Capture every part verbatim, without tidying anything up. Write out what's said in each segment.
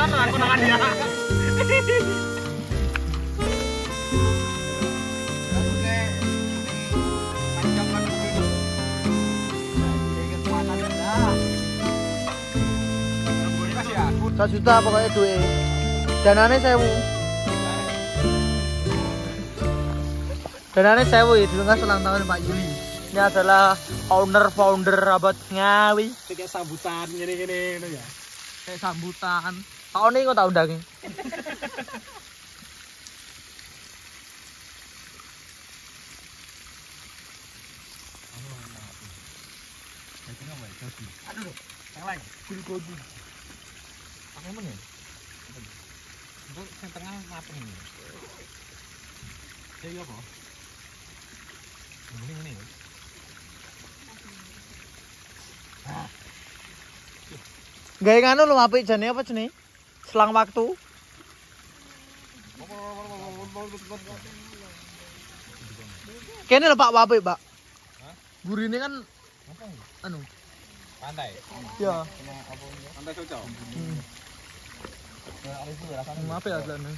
aku nangan dia. Satu juta pokoknya duit. Danane sewu. Danane sewu ya, dulu nggak selang tahun Pak Yuli. Ini adalah founder-founder Rabat Ngawi. Kayak sambutan gini-gini ya. Kayak sambutan. Tahun ini kok tak undangin. Aduh, yang lain. Gul-gul. Pakai mana? Untuk yang tengah mateng ini. Jadi apa? Ini ini. Gaya nganu lu apik jane apa jenenge? Selang waktu. Kene lho Pak apik, Pak. Gurine kan anu Pantai. ya. Pantai cocok. Hmm. Apa ya dan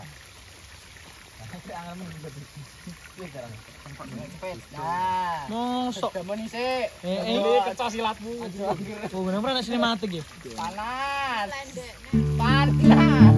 mosok Eh, eh kecas silatmu. oh bener-bener sinematik ya. Panas. Panas.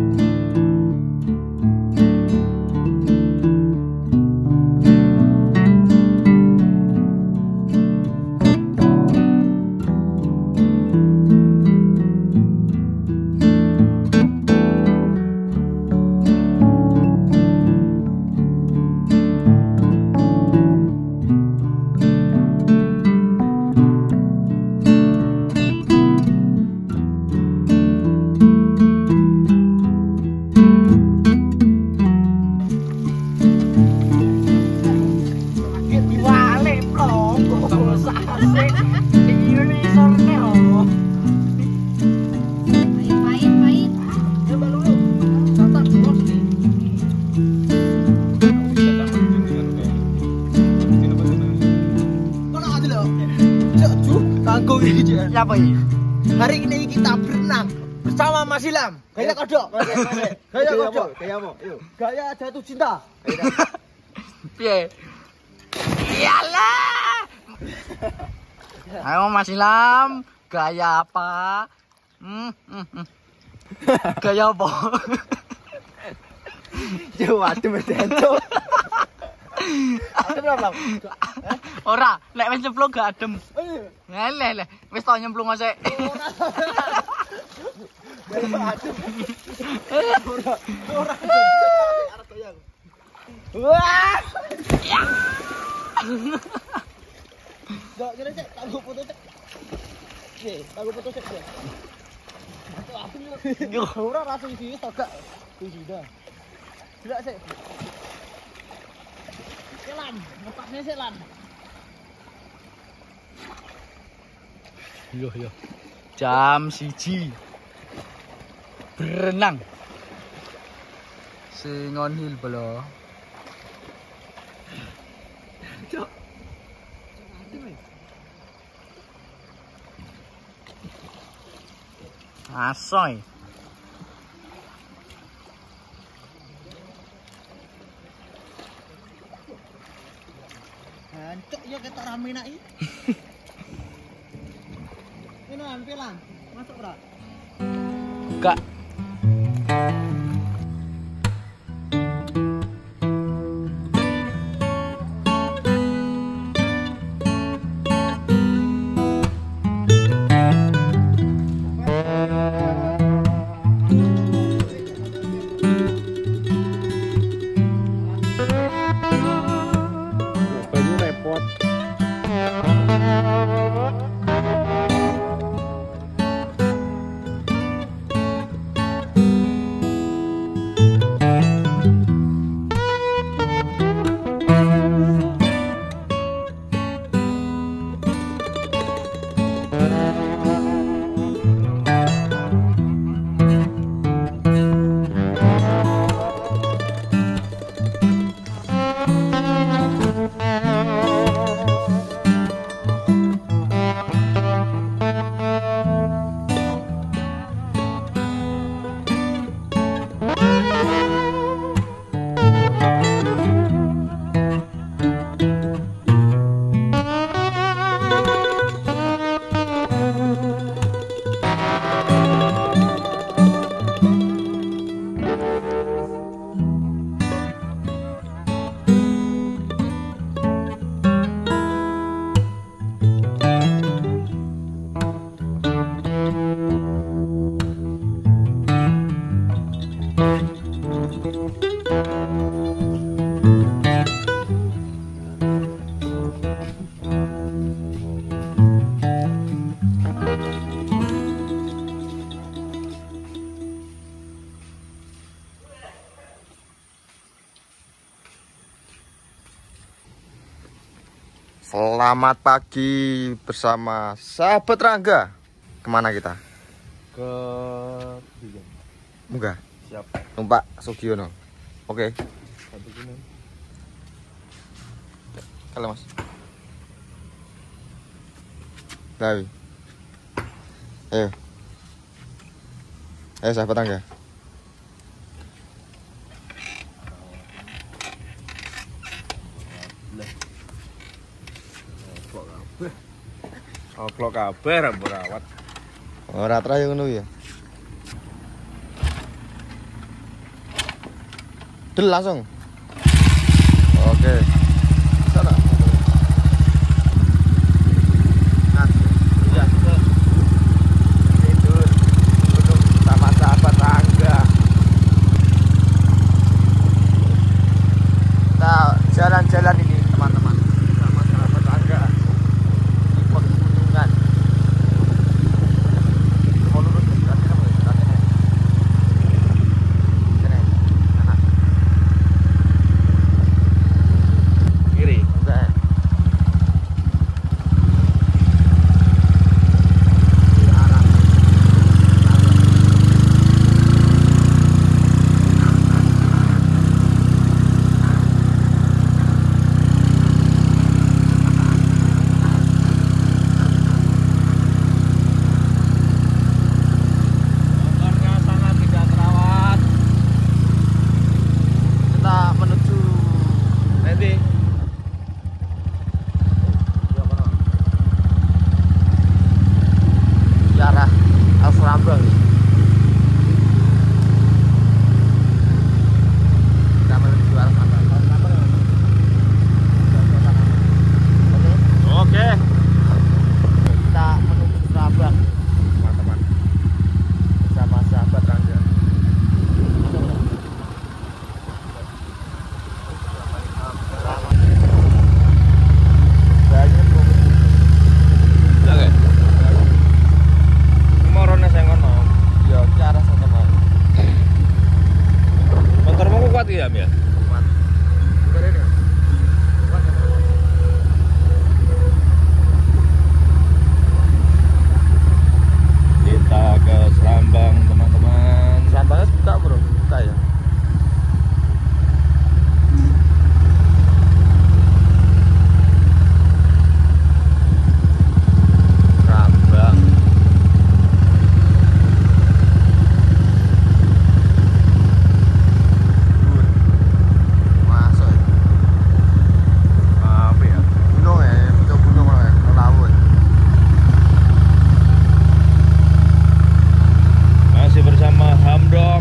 Siapa ini? Hari ini kita berenang bersama Mas Ilham. Gaya kodok. Gaya kodok. Gaya apa? Yuk. Gaya jatuh cinta. Piye? Iyalah. Ayo Mas Ilham, gaya apa? Hmm, hmm, hmm. Gaya apa? Jawa tuh berdentu. Adem ora, Bang? Ora, nek wis nyemplung gak adem. Ngeleh leh, wis tau nyemplung sik. Ora. Ora. Ora. Arep goyang. Wah. Gak kira sik, tak go foto sik. Oke, tak go foto sik. Yo, ora rasa iki to gak. Iki dah. Gila sik. Lan, ngepaknya sih Lan. Yo yo. Jam siji. Berenang. Singon Hill belo. Cok. Asoy. Cok ya ketok rame nak iki. Ini hampir Lan. Masuk ora? Enggak. Selamat pagi bersama sahabat Rangga. Kemana kita? Ke Munggah. siap. Numpak Sugiono. Oke. Satu gini. Kalau Mas. Dawi. Ayo. Ayo sahabat Rangga. Oplok kabeh berawat. Ora tra yo ngono ya. Del langsung. Oke. Sana. Nah, ya. Tidur. Duduk sama sahabat Rangga. Kita jalan-jalan ini teman-teman sama sahabat Rangga. Di pegunungan. Mau lurus ke belakang kamu ya? Belakangnya. Sini. Kanan. Kiri. Enggak ya? Di arah. Motornya sangat tidak terawat. Kita menuju Nanti di arah Alframbang. Kita menuju Alframbang. oke. Kita menuju Surabaya teman-teman bersama sahabat Rangga. Banyak dong. Oke. Kemorone sing ngono. Ya ke arah sana Mas. Motormu kok kuat ya, Mil? Kuat. Bukan ini. Kuat ya, Mas. Kita ke Serambang, teman-teman. Sambangnya buka bro, buka ya. Rambang. Dur. Masuk ya. Apa ya? Gunung ya, itu gunung ya, laut. Masih bersama Hamdok.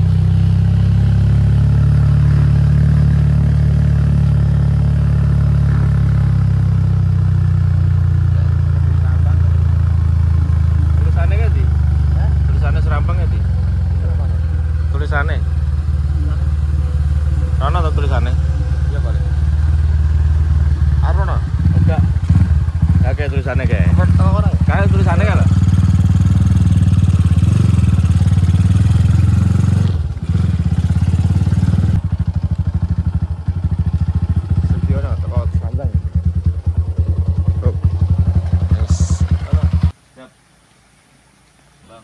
Tulisannya kan di? Tulisannya Serambang ya di? Tulisannya? Rono atau tulisannya? Iya boleh. Arono. Enggak. Enggak kayak tulisannya kayak. Apa tengah orang? Kayak tulisannya kan? Sugiono teko Sambang. Oh. Yes. Bang.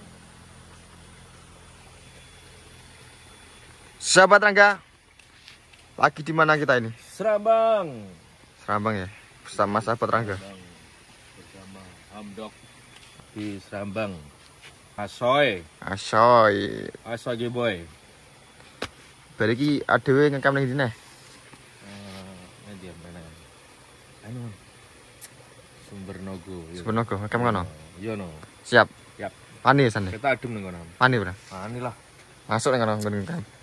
Sahabat Rangga, lagi di mana kita ini? Serambang. Serambang ya, bersama sahabat Rangga. Serambang. Bersama Hamdok di Serambang. Asoy. Asoy. Asoy boy. Bariki adewe ngekam ning dine. Eh, nanti mana? Anu. Sumber Nogo. Sebenarnya ngekam kono. Iya no. Siap. Siap. Pani sana. Kita adem ning kono. Pani, Bro. Ani lah. Masuk ning kono ngene ngekam.